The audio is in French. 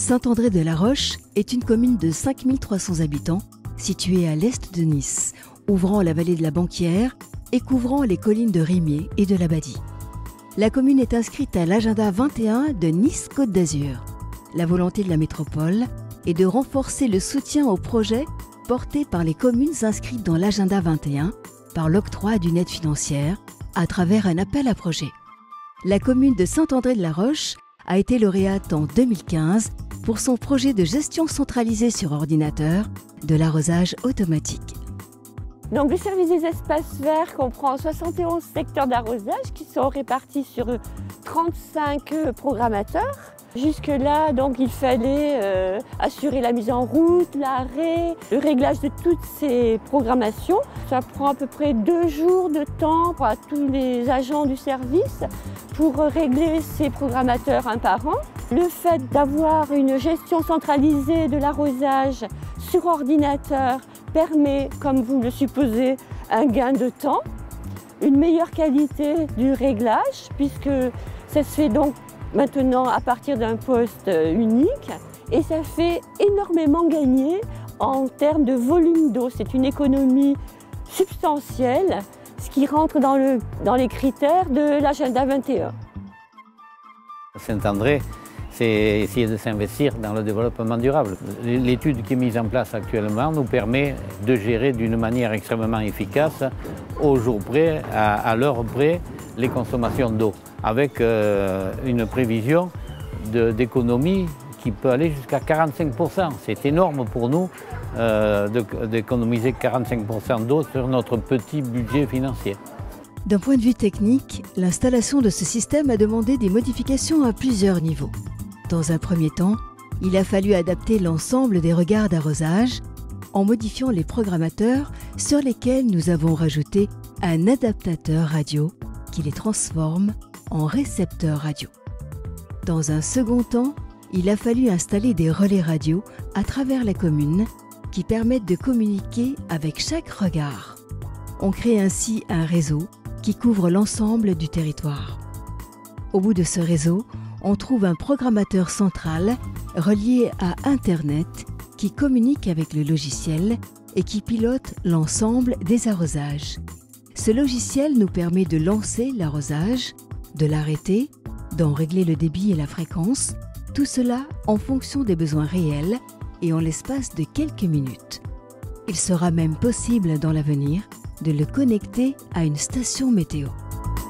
Saint-André-de-la-Roche est une commune de 5 300 habitants située à l'est de Nice, ouvrant la vallée de la Banquière et couvrant les collines de Rimier et de l'Abadie. La commune est inscrite à l'agenda 21 de Nice-Côte d'Azur. La volonté de la métropole est de renforcer le soutien aux projets portés par les communes inscrites dans l'agenda 21 par l'octroi d'une aide financière à travers un appel à projets. La commune de Saint-André-de-la-Roche a été lauréate en 2015 pour son projet de gestion centralisée sur ordinateur de l'arrosage automatique. Donc, le service des espaces verts comprend 71 secteurs d'arrosage qui sont répartis sur 35 programmateurs. Jusque-là, donc, il fallait assurer la mise en route, l'arrêt, le réglage de toutes ces programmations. Ça prend à peu près 2 jours de temps à tous les agents du service pour régler ces programmateurs un par un. Le fait d'avoir une gestion centralisée de l'arrosage sur ordinateur permet, comme vous le supposez, un gain de temps, une meilleure qualité du réglage, puisque ça se fait donc maintenant à partir d'un poste unique, et ça fait énormément gagner en termes de volume d'eau. C'est une économie substantielle, ce qui rentre dans les critères de l'agenda 21. Saint-André, c'est essayer de s'investir dans le développement durable. L'étude qui est mise en place actuellement nous permet de gérer d'une manière extrêmement efficace, au jour près, à l'heure près, les consommations d'eau, avec une prévision d'économie qui peut aller jusqu'à 45%. C'est énorme pour nous d'économiser 45% d'eau sur notre petit budget financier. D'un point de vue technique, l'installation de ce système a demandé des modifications à plusieurs niveaux. Dans un premier temps, il a fallu adapter l'ensemble des regards d'arrosage en modifiant les programmateurs sur lesquels nous avons rajouté un adaptateur radio qui les transforme en récepteurs radio. Dans un second temps, il a fallu installer des relais radio à travers la commune qui permettent de communiquer avec chaque regard. On crée ainsi un réseau qui couvre l'ensemble du territoire. Au bout de ce réseau, on trouve un programmateur central relié à Internet qui communique avec le logiciel et qui pilote l'ensemble des arrosages. Ce logiciel nous permet de lancer l'arrosage, de l'arrêter, d'en régler le débit et la fréquence, tout cela en fonction des besoins réels et en l'espace de quelques minutes. Il sera même possible dans l'avenir de le connecter à une station météo.